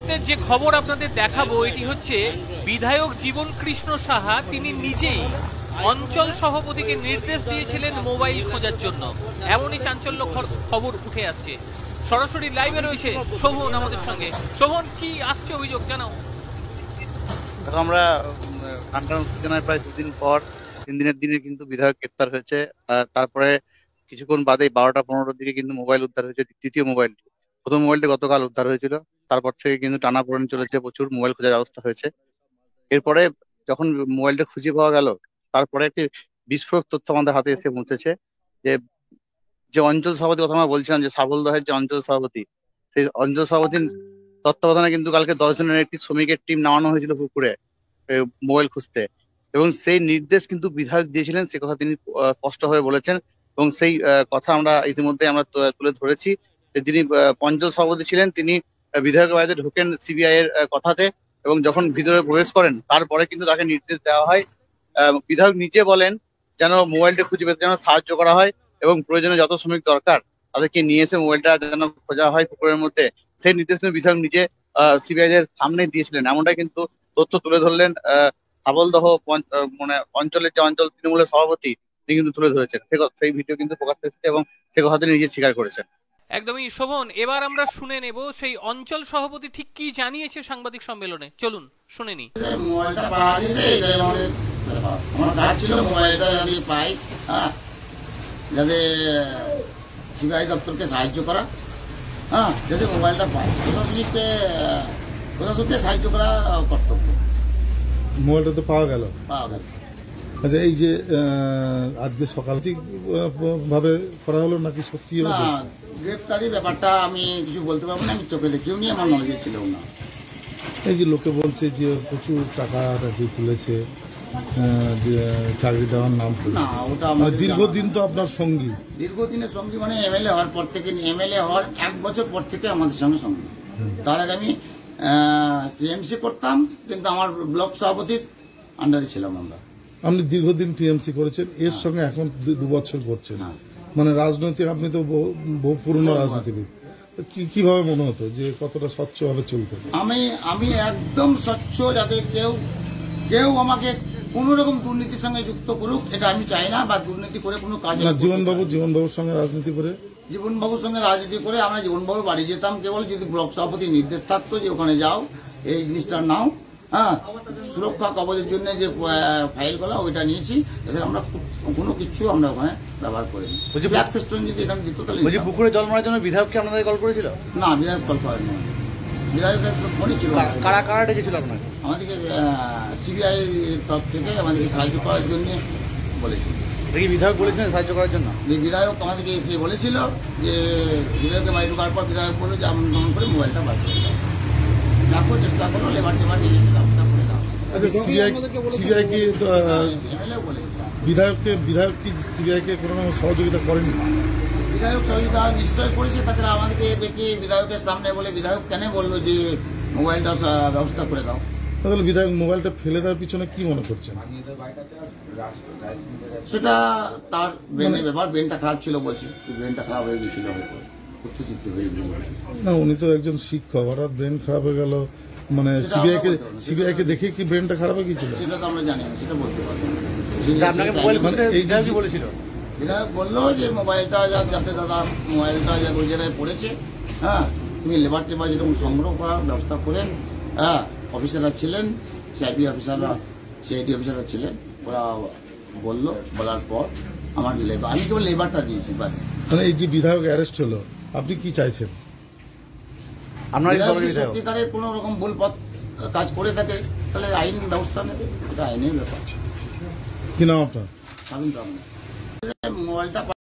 যে খবর আপনাদের দেখাবো এটি হচ্ছে বিধায়ক জীবন কৃষ্ণ সাহা তিনি নিজেই অঞ্চল সভাপতিকে নির্দেশ দিয়েছিলেন মোবাইল খোঁজার জন্য। এমনই চাঞ্চল্যকর খবর উঠে আসছে। সরাসরি লাইভে রয়েছে শোভন আমাদের সঙ্গে। শোভন, কি আসছে অভিযোগ জানাও। আমরা কান্টান উত্তেজনায় প্রায় 2 দিন পর 3 দিনের দিনে কিন্তু বিধায়ক গ্রেপ্তার হয়েছে। তারপরে কিছুক্ষণ বাদে 12টা 15টার দিকে কিন্তু মোবাইল উদ্ধার হয়েছে, দ্বিতীয় মোবাইলটি। প্রথম মোবাইলটি গতকাল উদ্ধার হয়েছিল, তারপর থেকে কিন্তু টানাপোড়েন চলেছে, প্রচুর মোবাইল খোঁজার ব্যবস্থা হয়েছে। এরপরে যখন মোবাইলটা খুঁজে পাওয়া গেল, তারপরে একটি বিস্ফোরক তথ্য আমাদের হাতে এসে পৌঁছেছে যে যে অঞ্চল সভাপতি কথা আমরা বলছিলাম, যে সাবল দহের যে অঞ্চল সভাপতি, সেই অঞ্চল সভাপতির তত্ত্বাবধানে কিন্তু কালকে 10 জনের একটি শ্রমিকের টিম নামানো হয়েছিল পুকুরে মোবাইল খুঁজতে, এবং সেই নির্দেশ কিন্তু বিধায়ক দিয়েছিলেন, সে কথা তিনি স্পষ্টভাবে বলেছেন। এবং সেই কথা আমরা ইতিমধ্যে আমরা তুলে ধরেছি যে যিনি অঞ্চল সভাপতি ছিলেন তিনি বিধায়কের বাড়িতে ঢোকেন সিবিআই এর কথাতে, এবং যখন ভিতরে প্রবেশ করেন তারপরে কিন্তু তাকে নির্দেশ দেওয়া হয়। বিধায়ক নিজে বলেন যেন মোবাইলটা খুঁজে পেতে যেন সাহায্য করা হয়, এবং প্রয়োজনে যত শ্রমিক দরকার তাদেরকে নিয়ে এসে মোবাইলটা যেন খোঁজা হয় পুকুরের মধ্যে, সেই নির্দেশ কিন্তু বিধায়ক নিজে সিবিআই এর সামনে দিয়েছিলেন। এমনটাই কিন্তু তথ্য তুলে ধরলেন হাবলদহ মানে অঞ্চলের যে অঞ্চল তৃণমূলের সভাপতি, তিনি কিন্তু তুলে ধরেছেন। সেই ভিডিও কিন্তু প্রকাশ পেয়েছে এবং সে কথা তিনি নিজে স্বীকার করেছেন। একদমই শোভন, এবার আমরা শুনে নেব সেই অঞ্চল সভাপতি ঠিক কি জানিয়েছে সাংবাদিক সম্মেলনে। চলুন শুনে নি। মোবাইলটা পাওয়া গেছে, এটাই আমার কাজ ছিল। মোবাইলটা যাতে পাই, যাতে সিবিআই দপ্তরকে সাহায্য করা, যাতে মোবাইলটা পাই, প্রশাসনকে সাহায্য করা কর্তব্য। মোবাইলটা তো পাওয়া গেল। আচ্ছা, এই যে আজকে সকালতিক ভাবে করা হলো নাকি সত্যি? গ্রেপ্তারি ব্যাপারটা আমি কিছু বলতে পারবো না, আমি চোখে দেখেও নি, আমার নলেজে ছিল না। এই যে লোকে বলছে যে প্রচুর টাকা তুলেছে, চাকরি দেওয়ার নাম করে। না, ওটা দীর্ঘদিন তো আপনার সঙ্গী। দীর্ঘদিনের সঙ্গী মানে এমএলএ হওয়ার পর থেকে, এমএলএ হওয়ার 1 বছর পর থেকে আমাদের সঙ্গে সঙ্গী। তার আগে আমি টিএমসি করতাম, কিন্তু আমার ব্লক সভাপতির আন্ডারে ছিলাম আমরা। আপনি দীর্ঘদিন টিএমসি করেছেন, এর সঙ্গে এখন 2 বছর করছেন। মানে রাজনৈতিক, আপনি তো বহু পুরনো রাজনীতিবিদ, কিভাবে মনে হতো যে কতটা স্বচ্ছভাবে চলতে? আমি একদম স্বচ্ছ, যাতে কেউ আমাকে কোন রকম দুর্নীতির সঙ্গে যুক্ত করুক এটা আমি চাই না, বা দুর্নীতি করে কোনো কাজ না। জীবনবাবুর সঙ্গে রাজনীতি করে, জীবনবাবুর সঙ্গে রাজনীতি করে আমরা জীবনবাবুর বাড়ি যেতাম কেবল যদি ব্লক সভাপতির নির্দেশ থাকতো যে ওখানে যাও, এই জিনিসটা নাও। সুরক্ষা কবচের জন্য যে ফাইল করা ওইটা নিয়েছি, এছাড়া আমরা কোনো কিছু আমরা ওখানে ব্যবহার করিনি। ব্ল্যাক ফেস্টন যদি এখানে দিত তাহলে। পুকুরে জল মারার জন্য বিধায়ককে আপনাদের কল করেছিল? না, বিধায়ক কল করেনি। বিধায়কের ফোনই ছিল। কারা ডেকেছিল আপনাকে? আমাদেরকে সিবিআই তরফ থেকে আমাদেরকে সাহায্য করার জন্য বলেছিল। বিধায়ক বলেছিলেন সাহায্য করার জন্য? যে বিধায়ক আমাদেরকে এসে বলেছিল, যে বিধায়কের বাড়ি ঢোকার পর বিধায়ক বললো যে আমি দমন করে মোবাইলটা বার করে দাও, দেখো চেষ্টা করো, লেবার টেবার নিয়ে ব্যবস্থা করে দাও। বিধায়ক কি সিবিআইকে কোনো সহযোগিতা করেনি? বিধায়ক সহযোগিতা নিশ্চয় করেছে। তাছাড়া আমাদেরকে দেখে বিধায়কের সামনে বলে, বিধায়ক কেন বললো যে মোবাইলটা ব্যবস্থা করে দাও। তাহলে বিধায়ক মোবাইলটা ফেলে দেওয়ার পিছনে কি মনে করছেন? সেটা তার ব্রেনের ব্যাপার। ব্রেনটা খারাপ ছিল বলছি, ব্রেনটা খারাপ হয়ে গেছিল, হয়তো উত্তেজিত হয়ে গেছিল। না, উনি তো একজন শিক্ষক, হঠাৎ ব্রেন খারাপ হয়ে গেল, মানে সিবিআইকে দেখে কি ব্রেনটা খারাপ হয়ে গেছিল? সেটা তো আমরা জানি না, সেটা বলতে পারবো না। বিধায়ক বললো যে মোবাইলটা যাতে দাদা মোবাইলটা ওই জায়গায় পড়েছে, তুমি লেবার টেবার যেরকম সংগ্রহ করার ব্যবস্থা করেন। অফিসাররা ছিলেন, সিআইপি অফিসাররা, সিআইডি অফিসাররা ছিলেন, ওরা বললো। বলার পর আমার লেবার, আমি কেবল লেবারটা দিয়েছি বাস। মানে এই যে বিধায়ক অ্যারেস্ট হলো, আপনি কি চাইছেন? সত্যিকারের কোন রকম ভুল পথ কাজ করে থাকে তাহলে আইন ব্যবস্থা নেবে, এটা আইনের ব্যাপার। কি নাম আপনার? মোবাইলটা